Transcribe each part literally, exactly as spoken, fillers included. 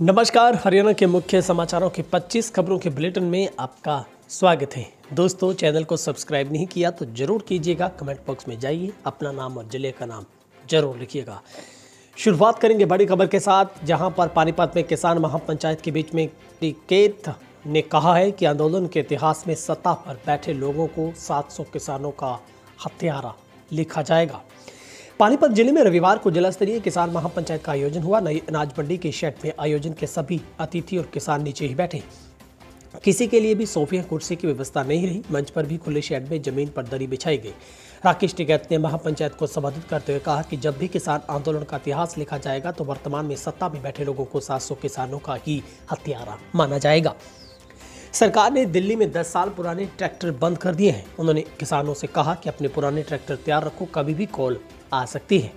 नमस्कार। हरियाणा के मुख्य समाचारों के पच्चीस खबरों के बुलेटिन में आपका स्वागत है। दोस्तों, चैनल को सब्सक्राइब नहीं किया तो जरूर कीजिएगा। कमेंट बॉक्स में जाइए, अपना नाम और जिले का नाम जरूर लिखिएगा। शुरुआत करेंगे बड़ी खबर के साथ, जहां पर पानीपत में किसान महापंचायत के बीच में टिकैत ने कहा है कि आंदोलन के इतिहास में सत्ता पर बैठे लोगों को सात सौ किसानों का हत्यारा लिखा जाएगा। पानीपत जिले में रविवार को जिला स्तरीय किसान महापंचायत का आयोजन हुआ। नई अनाज मंडी के शेड में आयोजन के सभी अतिथि और किसान नीचे ही बैठे। किसी के लिए भी सोफे कुर्सी की व्यवस्था नहीं रही। मंच पर भी खुले शेड में जमीन पर दरी बिछाई गई। राकेश टिकैत ने महापंचायत को संबोधित करते हुए कहा कि जब भी किसान आंदोलन का इतिहास लिखा जाएगा तो वर्तमान में सत्ता में बैठे लोगों को सात सौ किसानों का ही हत्यारा माना जाएगा। सरकार ने दिल्ली में दस साल पुराने ट्रैक्टर बंद कर दिए हैं। उन्होंने किसानों से कहा कि अपने पुराने ट्रैक्टर तैयार रखो, कभी भी कॉल आ सकती है।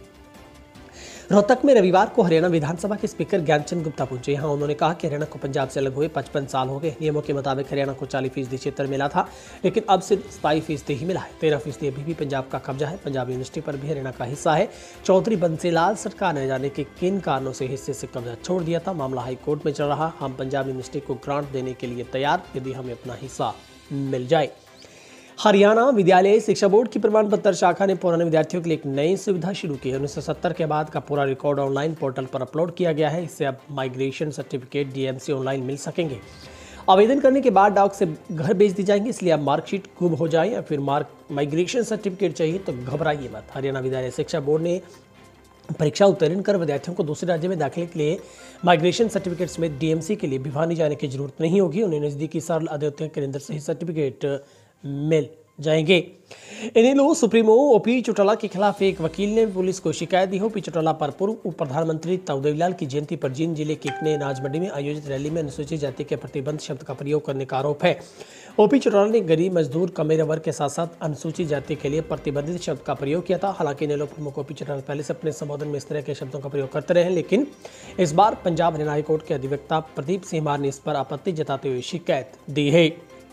रोहतक में रविवार को हरियाणा विधानसभा के स्पीकर ज्ञानचंद गुप्ता पहुंचे। यहाँ उन्होंने कहा कि हरियाणा को पंजाब से अलग हुए पचपन साल हो गए। नियमों के मुताबिक हरियाणा को चालीस फीसदी क्षेत्र मिला था, लेकिन अब सिर्फ सताईस फीसदी ही मिला है। तेरह फीसदी अभी भी पंजाब का कब्जा है। पंजाब यूनिवर्सिटी पर भी हरियाणा का हिस्सा है। चौधरी बंसीलाल सरकार ने जाने के किन कारणों से हिस्से से कब्जा छोड़ दिया था। मामला हाईकोर्ट में चल रहा। हम पंजाब यूनिवर्सिटी को ग्रांट देने के लिए तैयार, यदि हमें अपना हिस्सा मिल जाए। हरियाणा विद्यालय शिक्षा बोर्ड की प्रमाण पत्र शाखा ने पुराने विद्यार्थियों के लिए एक नई सुविधा शुरू की है। उन्नीस सौ सत्तर के बाद का पूरा रिकॉर्ड ऑनलाइन पोर्टल पर अपलोड किया गया है। इससे अब माइग्रेशन सर्टिफिकेट डीएमसी ऑनलाइन मिल सकेंगे। आवेदन करने के बाद डाक से घर भेज दी जाएंगे, इसलिए अब मार्कशीट गुम हो जाए या फिर मार्क माइग्रेशन सर्टिफिकेट चाहिए तो घबराइए मत। हरियाणा विद्यालय शिक्षा बोर्ड ने परीक्षा उत्तीर्ण कर विद्यार्थियों को दूसरे राज्य में दाखिले के लिए माइग्रेशन सर्टिफिकेट समेत डीएमसी के लिए भिवानी जाने की जरूरत नहीं होगी। उन्हें नजदीकी सरल अद्वितीय केंद्र से ही सर्टिफिकेट मिल जाएंगे। इनेलो सुप्रीमो ओपी चौटाला के खिलाफ एक वकील ने पुलिस को शिकायत दी। ओपी चौटाला पर पूर्व उप प्रधानमंत्री ताऊ देवीलाल की जयंती पर जींद जिले के इकने अनाज मंडी में आयोजित रैली में अनुसूचित जाति के प्रतिबंध शब्द का प्रयोग करने का आरोप है। ओपी चौटाला ने गरीब, मजदूर, कमेरे वर्ग के साथ साथ अनुसूचित जाति के लिए प्रतिबंधित शब्द का प्रयोग किया था। हालांकि इनेलो प्रमुख ओपी चौटाला पहले से अपने संबोधन में इस तरह के शब्दों का प्रयोग करते रहे हैं, लेकिन इस बार पंजाब हरियाणा हाईकोर्ट के अधिवक्ता प्रदीप सिंह मार ने इस पर आपत्ति जताते हुए शिकायत दी है।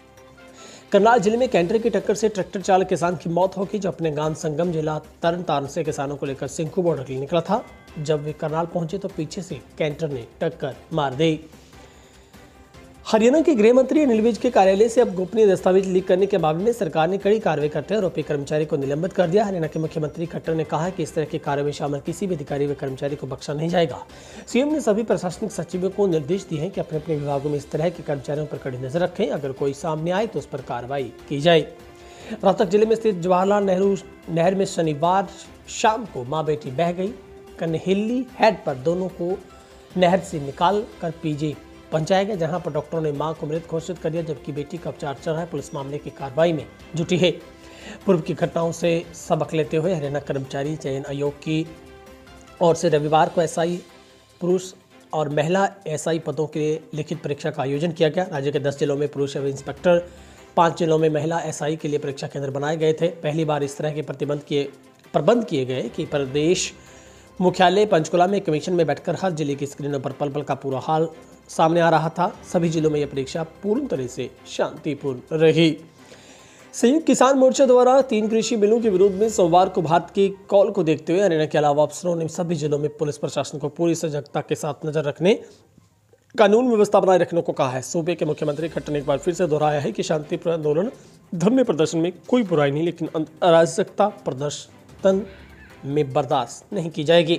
करनाल जिले में कैंटर की टक्कर से ट्रैक्टर चालक किसान की मौत हो गई, जो अपने गांव संगम जिला तरन तारण से किसानों को लेकर सिंखू बॉर्डर के लिए निकला था। जब वे करनाल पहुंचे तो पीछे से कैंटर ने टक्कर मार दी। हरियाणा के गृह मंत्री अनिल विज के कार्यालय से अब गोपनीय दस्तावेज लीक करने के मामले में सरकार ने कड़ी कार्रवाई करते हुए आरोपी कर्मचारी को निलंबित कर दिया। हरियाणा के मुख्यमंत्री खट्टर ने कहा कि इस तरह की कार्रवाई में शामिल किसी भी अधिकारी व कर्मचारी को बख्शा नहीं जाएगा। सीएम ने सभी प्रशासनिक सचिवों को निर्देश दिए हैं कि अपने अपने विभागों में इस तरह के कर्मचारियों पर कड़ी नजर रखें। अगर कोई सामने आए तो उस पर कार्रवाई की जाए। रोहतक जिले में स्थित जवाहरलाल नेहरू नहर में शनिवार शाम को माँ बेटी बह गई। कनहिल्ली हेड पर दोनों को नहर से निकाल कर पीजी पहुंचाया गया, जहां पर डॉक्टरों ने मां को मृत घोषित कर दिया, जबकि बेटी का उपचार चल रहा है। पुलिस मामले की कार्रवाई में जुटी है। पूर्व की घटनाओं से सबक लेते हुए हरियाणा कर्मचारी चयन आयोग की ओर से रविवार को एसआई पुरुष और महिला एसआई पदों के लिए लिखित परीक्षा का आयोजन किया गया। राज्य के दस जिलों में पुरुष एवं इंस्पेक्टर, पाँच जिलों में महिला एसआई के लिए परीक्षा केंद्र बनाए गए थे। पहली बार इस तरह के प्रतिबंध किए प्रबंध किए गए कि प्रदेश मुख्यालय पंचकुला में कमीशन में बैठकर हर जिले की स्क्रीनों पर पल पल का पूरा हाल सामने आ रहा था। सभी जिलों में यह परीक्षा पूर्ण तरह से शांतिपूर्ण रही। संयुक्त किसान मोर्चा द्वारा तीन कृषि बिलों के विरोध में सोमवार को भारत की कॉल को देखते हुए हरियाणा के अलावा अफसरों ने सभी जिलों में पुलिस प्रशासन को पूरी सजगता के साथ नजर रखने, कानून व्यवस्था बनाए रखने को कहा है। सूबे के मुख्यमंत्री खट्टर ने एक बार फिर से दोहराया है कि शांतिपूर्ण आंदोलन, धरने प्रदर्शन में कोई बुराई नहीं, लेकिन अराजकता प्रदर्शन में बर्दाश्त नहीं की जाएगी।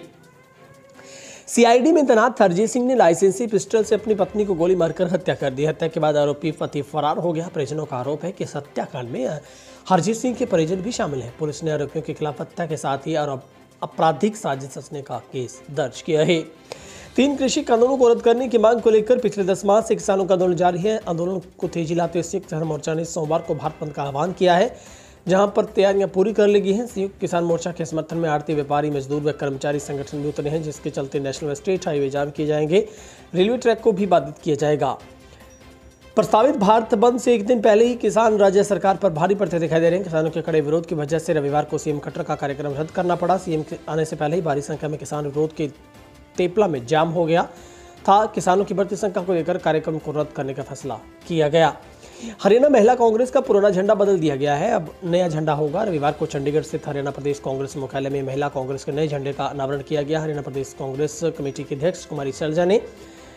सीआईडी में तैनात हरजीत सिंह ने लाइसेंसी पिस्टल से अपनी पत्नी को गोली मारकर हत्या कर दी। हत्या के बाद आरोपी पति फरार हो गया। परिजनों का आरोप है कि इस हत्याकांड में हरजीत सिंह के परिजन भी शामिल हैं। पुलिस ने आरोपियों के खिलाफ हत्या के साथ ही आपराधिक साजिश रचने का केस दर्ज किया है। तीन कृषि कानूनों को रद्द करने की मांग को लेकर पिछले दस माह से किसानों का आंदोलन जारी है। आंदोलन को तेजी लाते हुए संयुक्त किसान मोर्चा ने सोमवार को भारत बंद का आह्वान किया है, जहां पर तैयारियां पूरी कर ली गई हैं। संयुक्त किसान मोर्चा के समर्थन में आड़ती, व्यापारी, मजदूर व कर्मचारी संगठन भी उतरे हैं, जिसके चलते नेशनल व स्टेट हाईवे जाम किए जाएंगे। रेलवे ट्रैक को भी बाधित किया जाएगा। प्रस्तावित भारत बंद से एक दिन पहले ही किसान राज्य सरकार पर भारी पड़ते दिखाई दे रहे हैं। किसानों के कड़े विरोध की वजह से रविवार को सीएम खट्टर का कार्यक्रम रद्द करना पड़ा। सीएम के आने से पहले ही भारी संख्या में किसान विरोध के तेपला में जाम हो गया था। किसानों की बढ़ती संख्या को लेकर कार्यक्रम को रद्द करने का फैसला किया गया। हरियाणा महिला कांग्रेस का पुराना झंडा बदल दिया गया है, अब नया झंडा होगा। रविवार को चंडीगढ़ स्थित हरियाणा प्रदेश कांग्रेस मुख्यालय में महिला कांग्रेस के नए झंडे का अनावरण किया गया। हरियाणा प्रदेश कांग्रेस कमेटी की अध्यक्ष कुमारी शैलजा ने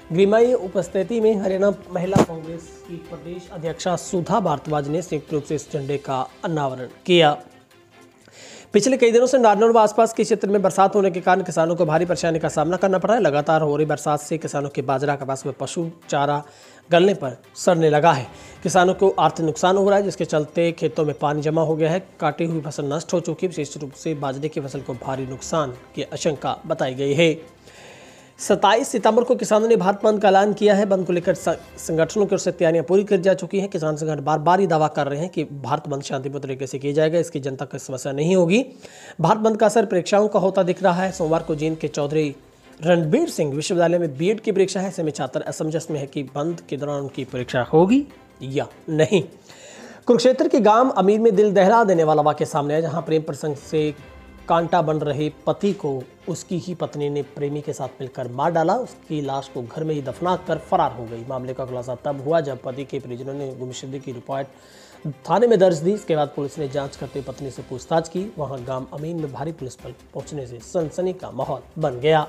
गृहमयी उपस्थिति में हरियाणा महिला कांग्रेस की प्रदेश अध्यक्षा सुधा भारद्वाज ने संयुक्त रूप से इस झंडे का अनावरण किया। पिछले कई दिनों से नारनौल व आसपास के क्षेत्र में बरसात होने के कारण किसानों को भारी परेशानी का सामना करना पड़ रहा है। लगातार हो रही बरसात से किसानों के बाजरा, कपास व पशु चारा गलने पर सड़ने लगा है। किसानों को आर्थिक नुकसान हो रहा है, जिसके चलते खेतों में पानी जमा हो गया है। काटी हुई फसल नष्ट हो चुकी है। विशेष रूप से बाजरे की फसल को भारी नुकसान की आशंका बताई गई है। सत्ताईस सितंबर को किसानों ने भारत बंद का ऐलान किया है। बंद को लेकर संगठनों की ओर से तैयारियां पूरी कर जा चुकी हैं। किसान संगठन बार बार ही दावा कर रहे हैं कि भारत बंद शांतिपूर्ण तरीके से किया जाएगा, इसकी जनता को समस्या नहीं होगी। भारत बंद का असर परीक्षाओं का होता दिख रहा है। सोमवार को जींद के चौधरी रणबीर सिंह विश्वविद्यालय में बीएड की परीक्षा है। ऐसे में छात्र असमंजस में है कि बंद के दौरान उनकी परीक्षा होगी या नहीं। कुरुक्षेत्र के गांव अमीर में दिल दहला देने वाला वाकया सामने आया, जहां प्रेम प्रसंग से कांटा बन रहे पति को उसकी ही पत्नी ने प्रेमी के साथ मिलकर मार डाला। उसकी लाश को घर में ही दफना कर फरार हो गई। मामले का खुलासा तब हुआ जब पति के परिजनों ने गुमशुदगी की रिपोर्ट थाने में दर्ज दी। इसके बाद पुलिस ने जांच करते हुए पत्नी से पूछताछ की। वहां गांव अमीन में भारी पुलिस बल पहुंचने से सनसनी का माहौल बन गया।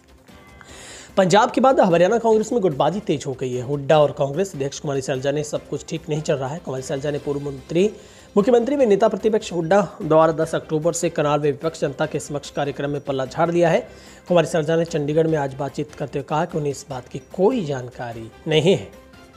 पंजाब के बाद हरियाणा कांग्रेस में गुटबाजी तेज हो गई है। हुड्डा और कांग्रेस अध्यक्ष कुमारी सैलजा ने सब कुछ ठीक नहीं चल रहा है। कुमारी सैलजा ने पूर्व मंत्री मुख्यमंत्री व नेता प्रतिपक्ष हुड्डा द्वारा दस अक्टूबर से करनाल में विपक्ष जनता के समक्ष कार्यक्रम में पल्ला झाड़ दिया है। कुमारी सैलजा ने चंडीगढ़ में आज बातचीत करते हुए कहा कि उन्हें इस बात की कोई जानकारी नहीं है।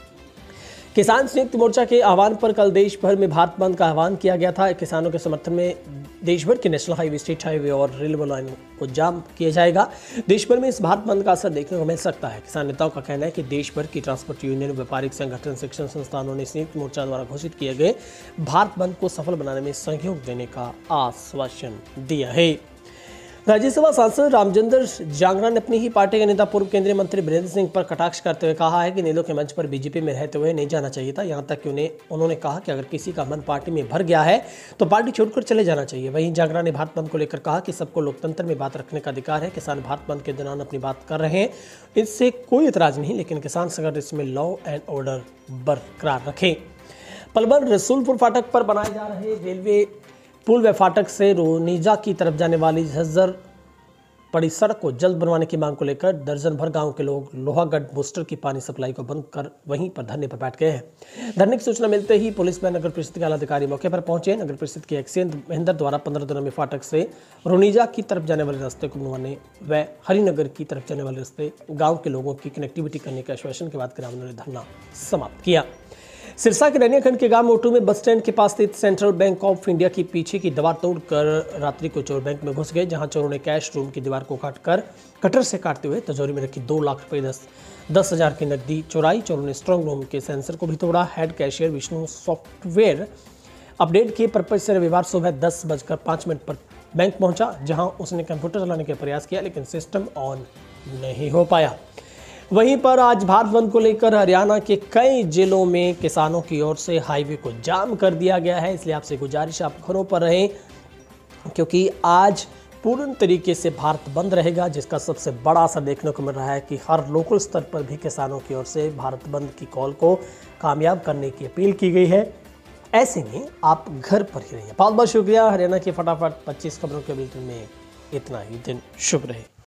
किसान संयुक्त मोर्चा के आह्वान पर कल देश भर में भारत बंद का आह्वान किया गया था। किसानों के समर्थन में देश भर के नेशनल हाईवे, स्टेट हाईवे और रेलवे लाइन को जाम किया जाएगा। देश भर में इस भारत बंद का असर देखने को मिल सकता है। किसान नेताओं का कहना है कि देश भर की ट्रांसपोर्ट यूनियन, व्यापारिक संगठन, शिक्षण संस्थानों ने संयुक्त मोर्चा द्वारा घोषित किए गए भारत बंद को सफल बनाने में सहयोग देने का आश्वासन दिया है। राज्यसभा सांसद रामचंद्र जांगड़ा ने अपनी ही पार्टी के नेता पूर्व केंद्रीय मंत्री वीरेंद्र सिंह पर कटाक्ष करते हुए कहा है कि नीलों के मंच पर बीजेपी में रहते हुए नहीं जाना चाहिए था। यहां तक कि उन्हें उन्होंने कहा कि अगर किसी का मन पार्टी में भर गया है तो पार्टी छोड़कर चले जाना चाहिए। वहीं जांगड़ा ने भारत बंद को लेकर कहा कि सबको लोकतंत्र में बात रखने का अधिकार है। किसान भारत बंद के दौरान अपनी बात कर रहे हैं, इससे कोई इतराज नहीं, लेकिन किसान संगठन इसमें लॉ एंड ऑर्डर बरकरार रखें। पलवल रसूलपुर फाटक पर बनाए जा रहे रेलवे पुल व फाटक से रोनीजा की तरफ जाने वाली झज्जर पड़ी सड़क को जल्द बनवाने की मांग को लेकर दर्जन भर गांव के लोग लोहागढ़ बूस्टर की पानी सप्लाई को बंद कर वहीं पर धरने पर बैठ गए हैं। धरने की सूचना मिलते ही पुलिस व नगर परिषद के आला अधिकारी मौके पर पहुंचे। नगर परिषद के एक्सेंद्र महेंद्र द्वारा पंद्रह दिनों में फाटक से रोनीजा की तरफ जाने वाले रास्ते को बनवाने व हरिनगर की तरफ जाने वाले रास्ते गाँव के लोगों की कनेक्टिविटी करने के आश्वासन के बाद ग्रामीणों ने धरना समाप्त किया। सिरसा के रनियाखंड के गांव मोटू में बस स्टैंड के पास स्थित सेंट्रल बैंक ऑफ इंडिया की पीछे की दीवार तोड़कर रात्रि को चोर बैंक में घुस गए, जहां चोरों ने कैश रूम की दीवार को काटकर कटर से काटते हुए तिजोरी में रखी दो लाख रुपए दस दस हजार की नकदी चुराई। चोरों ने स्ट्रांग रूम के सेंसर को भी तोड़ा। Head cashier Vishnu software update के पर्पज से रविवार सुबह दस बजकर पाँच मिनट पर बैंक पहुंचा, जहां उसने कंप्यूटर चलाने का प्रयास किया, लेकिन सिस्टम ऑन नहीं हो पाया। वहीं पर आज भारत बंद को लेकर हरियाणा के कई जिलों में किसानों की ओर से हाईवे को जाम कर दिया गया है। इसलिए आपसे गुजारिश, आप घरों पर रहें, क्योंकि आज पूर्ण तरीके से भारत बंद रहेगा, जिसका सबसे बड़ा असर देखने को मिल रहा है कि हर लोकल स्तर पर भी किसानों की ओर से भारत बंद की कॉल को कामयाब करने की अपील की गई है। ऐसे में आप घर पर ही रहिए। बहुत बहुत शुक्रिया। हरियाणा की फटाफट पच्चीस खबरों के बुलेटिन में इतना ही। दिन शुभ रहे।